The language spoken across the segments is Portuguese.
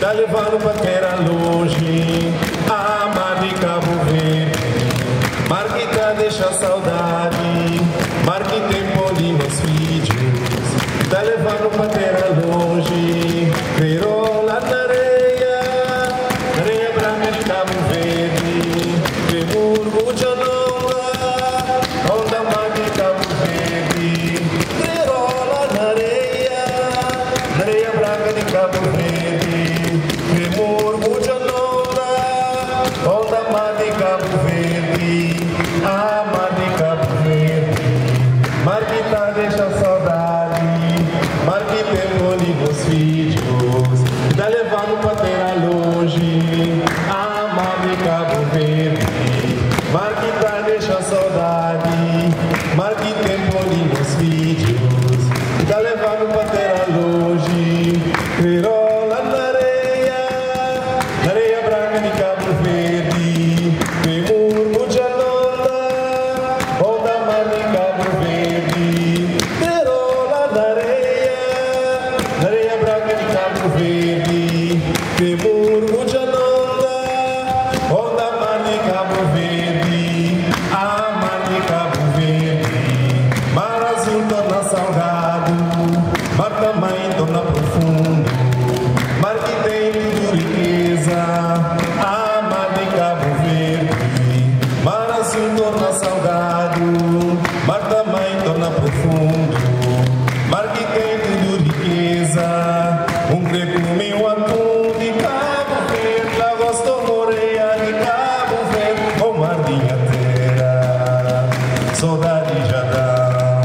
tá levando pra terra longe, a mar de Cabo Verde. Mar que tá deixa saudade, mar que tem poli nos vídeos, tá levando pra terra longe, virou lá na areia, areia branca de Cabo Verde, Friburgo de Anonga, onda mar de Cabo Verde, virou lá na areia, areia branca de Cabo Verde, Friburgo de Anonga, onda mar de Cabo Verde, a mar de Cabo Verde, mar que tá deixa saudade, mar que tem poli nos vídeos, tá levando pra terra longe, a mar de Cabo Verde, mar que tá deixa saudade, mar que tem poli nos vídeos, tá levando pra terra longe, virou lá na areia, areia branca de Cabo Verde, Friburgo de Anonga, onda mar de Cabo Verde, virou lá na areia, areia branca de Cabo Verde, Friburgo de Anonga, onda mar de Cabo Verde, a mar de Cabo Verde, mar azul torna salgado, mar também torna profundo, mar que tem tudo riqueza, a mar de Cabo Verde, mar azul torna salgado, mar também torna profundo, mar que tem tudo riqueza, grego meu atum de Cabo Verde, lá gosto moreia de Cabo Verde, o mar de terra, saudade já dá.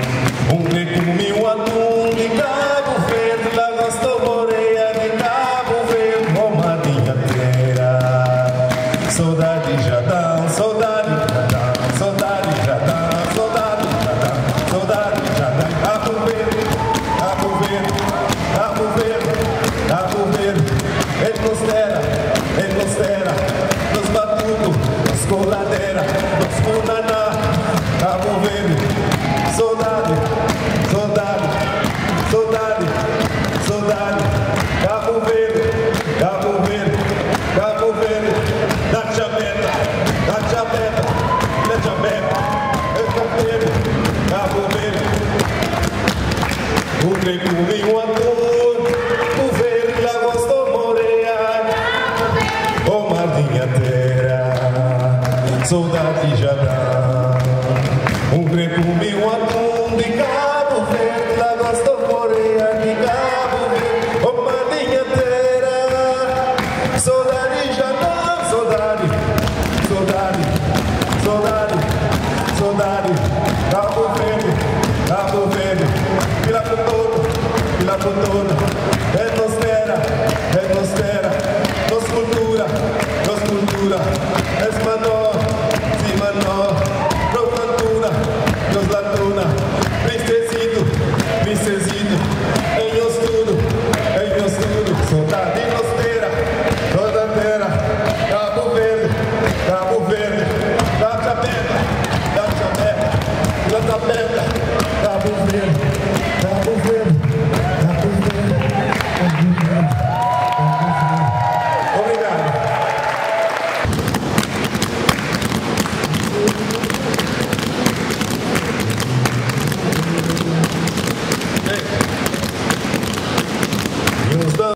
Grego meu atum de Cabo Verde, lá gosto moreia de Cabo Verde, o mar de terra, saudade já dá, saudade já dá, saudade já dá, saudade já dá, saudade já dá. Cabo Verde, Cabo Verde, Cabo Verde, Cabo Verde, nos terra, nos batucos, nos coladeira, nos funaná, Cabo Verde, saudade, saudade, saudade, saudade, Cabo Verde, Cabo Verde, Cabo Verde, da Chabeta, Cabo Verde, Cabo Verde, o grego meu ator, o verde lá gosto moreia, o mar de terra, saudade já dá. O grego meu ator de Cabo Verde, lá gosto moreia de Cabo Verde, o mar de terra, saudade já dá, saudade, saudade, saudade, saudade, Cabo Verde, Cabo Verde, Vila Futuro, é nos terra, nos cultura, es menor, si menor, nos cantura, nos latuna, princesito, ellos tudo, saudade nos terra, toda terra, Cabo Verde,